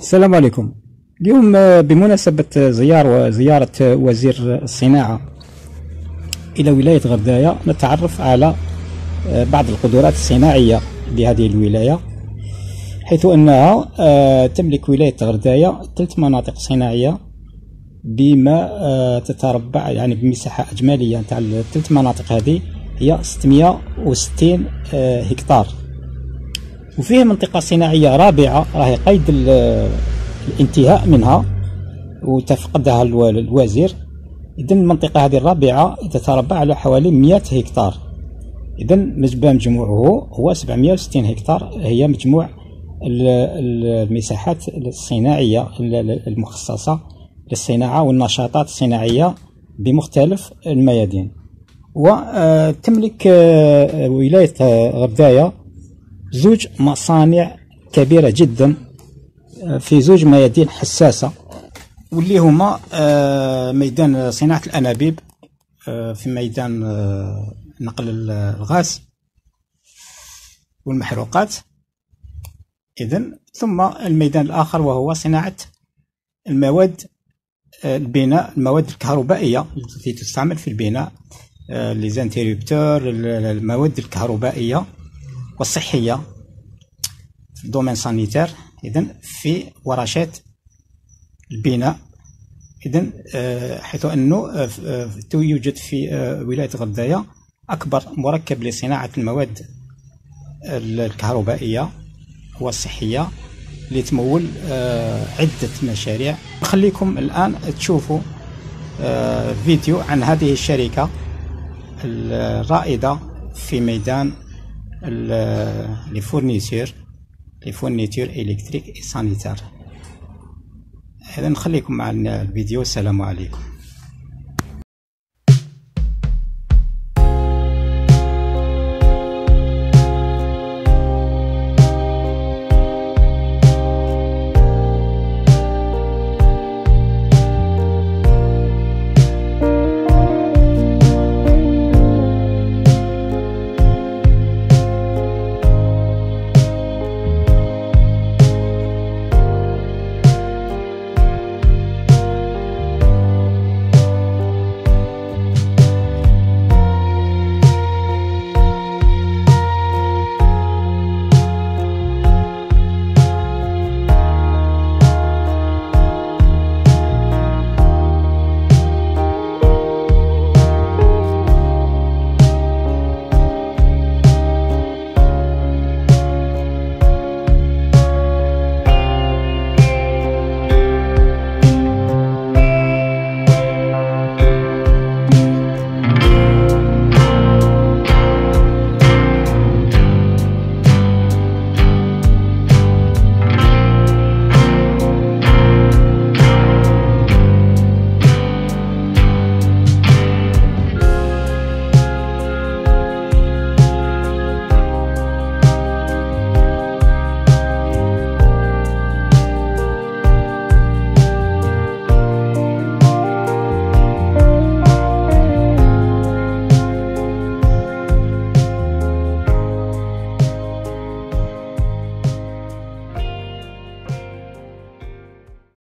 السلام عليكم. اليوم بمناسبة زيارة وزير الصناعة إلى ولاية غرداية نتعرف على بعض القدرات الصناعية لهذه الولاية، حيث أنها تملك ولاية غرداية 3 مناطق صناعية بما تتربع يعني بمساحة إجمالية تاع 3 مناطق هذه هي 660 هكتار، وفيه منطقة صناعية رابعة راهي قيد الانتهاء منها وتفقدها الوزير. إذن المنطقة هذه الرابعة تتربع على حوالي 100 هكتار. إذن مجموعه هو 760 هكتار، هي مجموع المساحات الصناعية المخصصة للصناعة والنشاطات الصناعية بمختلف الميادين. وتملك ولاية غرداية 2 مصانع كبيرة جدا في 2 ميادين حساسة، واللي هما ميدان صناعة الأنابيب في ميدان نقل الغاز والمحروقات، إذن ثم الميدان الآخر وهو صناعة المواد البناء، المواد الكهربائية التي تستعمل في البناء، ليزانتيريبتور، المواد الكهربائية والصحية في الدومين سانيتير، إذن في ورشات البناء. إذن حيث أنه يوجد في ولاية غرداية أكبر مركب لصناعة المواد الكهربائية والصحية لتمول عدة مشاريع. نخليكم الآن تشوفوا فيديو عن هذه الشركة الرائدة في ميدان لي فورنيتور إلكتريك سانيتار. إذا نخليكم مع الفيديو. السلام عليكم.